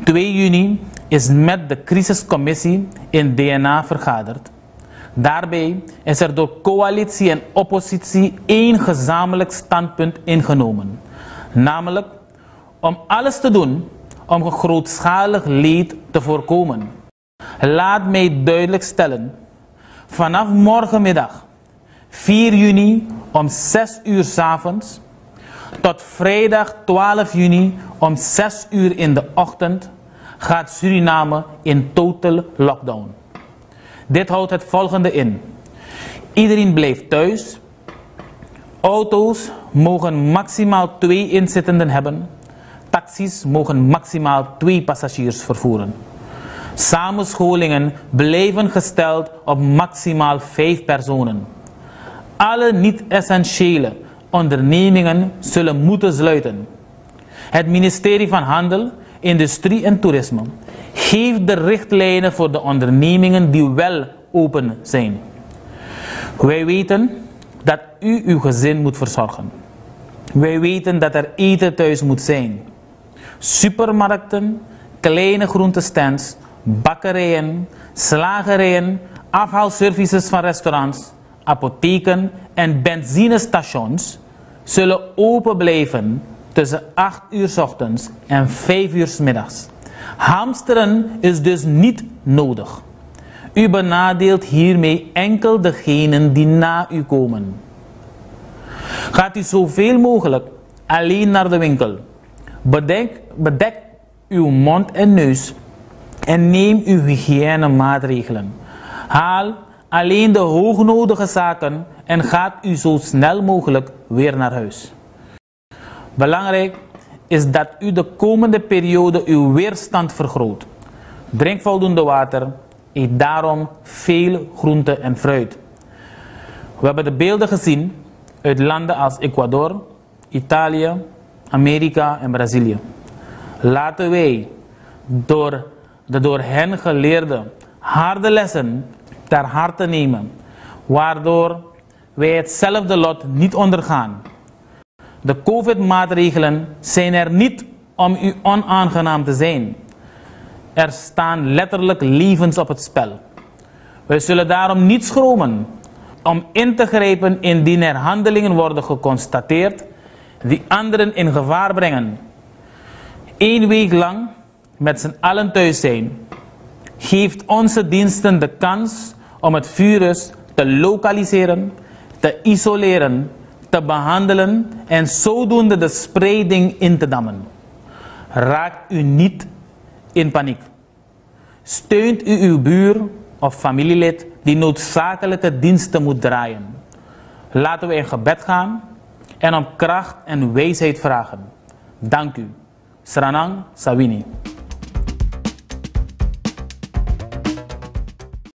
2 juni is met de crisiscommissie in DNA vergaderd. Daarbij is er door coalitie en oppositie één gezamenlijk standpunt ingenomen. Namelijk om alles te doen om grootschalig leed te voorkomen. Laat mij duidelijk stellen, vanaf morgenmiddag 4 juni om 6 uur 's avonds tot vrijdag 12 juni om 6 uur in de ochtend gaat Suriname in total lockdown. Dit houdt het volgende in. Iedereen blijft thuis. Auto's mogen maximaal 2 inzittenden hebben. Taxis mogen maximaal 2 passagiers vervoeren. Samenscholingen blijven gesteld op maximaal 5 personen. Alle niet-essentiële ondernemingen zullen moeten sluiten. Het ministerie van Handel, Industrie en Toerisme geeft de richtlijnen voor de ondernemingen die wel open zijn. Wij weten dat u uw gezin moet verzorgen. Wij weten dat er eten thuis moet zijn. Supermarkten, kleine groentestands, bakkerijen, slagerijen, afhaalservices van restaurants, apotheken en benzinestations zullen open blijven tussen 8 uur 's ochtends en 5 uur 's middags. Hamsteren is dus niet nodig. U benadeelt hiermee enkel degenen die na u komen. Gaat u zoveel mogelijk alleen naar de winkel. Bedek uw mond en neus en neem uw hygiënemaatregelen. Haal alleen de hoognodige zaken en gaat u zo snel mogelijk weer naar huis. Belangrijk is dat u de komende periode uw weerstand vergroot. Drink voldoende water, eet daarom veel groente en fruit. We hebben de beelden gezien uit landen als Ecuador, Italië, Amerika en Brazilië. Laten wij door de door hen geleerde harde lessen ter harte nemen, waardoor wij hetzelfde lot niet ondergaan. De COVID-maatregelen zijn er niet om u onaangenaam te zijn. Er staan letterlijk levens op het spel. Wij zullen daarom niet schromen om in te grijpen indien er handelingen worden geconstateerd die anderen in gevaar brengen. 1 week lang met z'n allen thuis zijn geeft onze diensten de kans om het virus te lokaliseren, te isoleren, te behandelen en zodoende de spreiding in te dammen. Raakt u niet in paniek. Steunt u uw buur of familielid die noodzakelijke diensten moet draaien. Laten we in gebed gaan en om kracht en wijsheid vragen. Dank u. Sranang Sawini.